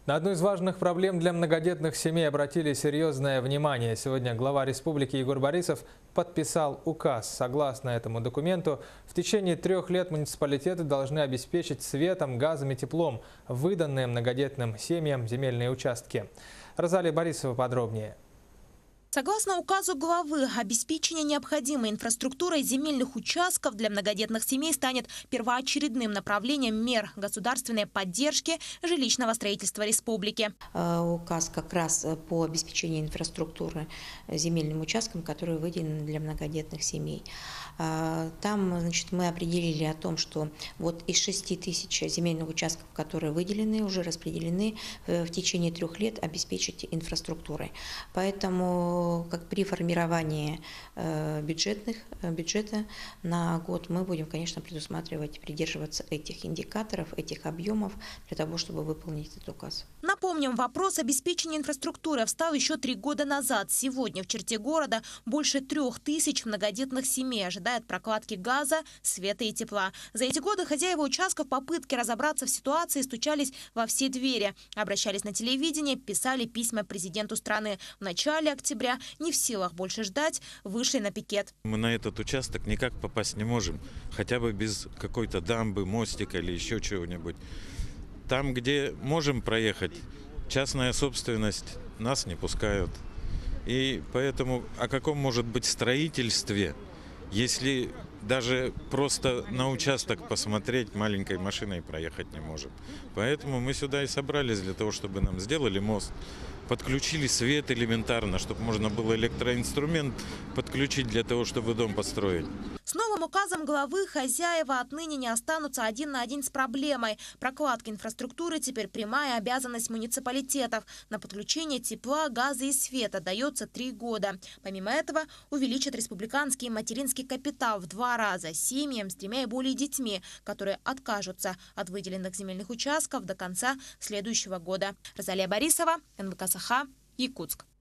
На одну из важных проблем для многодетных семей обратили серьезное внимание. Сегодня глава республики Егор Борисов подписал указ. Согласно этому документу, в течение 3 лет муниципалитеты должны обеспечить светом, газом и теплом выданные многодетным семьям земельные участки. Розалия Борисова подробнее. Согласно указу главы, обеспечение необходимой инфраструктурой земельных участков для многодетных семей станет первоочередным направлением мер государственной поддержки жилищного строительства республики. Указ как раз по обеспечению инфраструктуры земельным участкам, которые выделены для многодетных семей. Там, значит, мы определили о том, что вот из 6 тысяч земельных участков, которые выделены, уже распределены в течение 3 лет обеспечить инфраструктурой. Поэтому как при формировании бюджета на год мы будем, конечно, придерживаться этих индикаторов, этих объемов для того, чтобы выполнить этот указ. Напомним, вопрос обеспечения инфраструктуры встал еще 3 года назад. Сегодня в черте города больше 3000 многодетных семей ожидает прокладки газа, света и тепла. За эти годы хозяева участков в попытке разобраться в ситуации стучались во все двери, обращались на телевидение, писали письма президенту страны. В начале октября, не в силах больше ждать, вышли на пикет. Мы на этот участок никак попасть не можем, хотя бы без какой-то дамбы, мостика или еще чего-нибудь. Там, где можем проехать, частная собственность, нас не пускают. И поэтому о каком может быть строительстве, если даже просто на участок посмотреть маленькой машиной проехать не можем. Поэтому мы сюда и собрались для того, чтобы нам сделали мост, подключили свет элементарно, чтобы можно было электроинструмент подключить для того, чтобы дом построить. С новым указом главы хозяева отныне не останутся один на один с проблемой. Прокладка инфраструктуры теперь прямая обязанность муниципалитетов. На подключение тепла, газа и света дается 3 года. Помимо этого, увеличат республиканский материнский капитал в 2 раза семьям с 3 и более детьми, которые откажутся от выделенных земельных участков до конца следующего года. Розалия Борисова, НВК Саха, Якутск.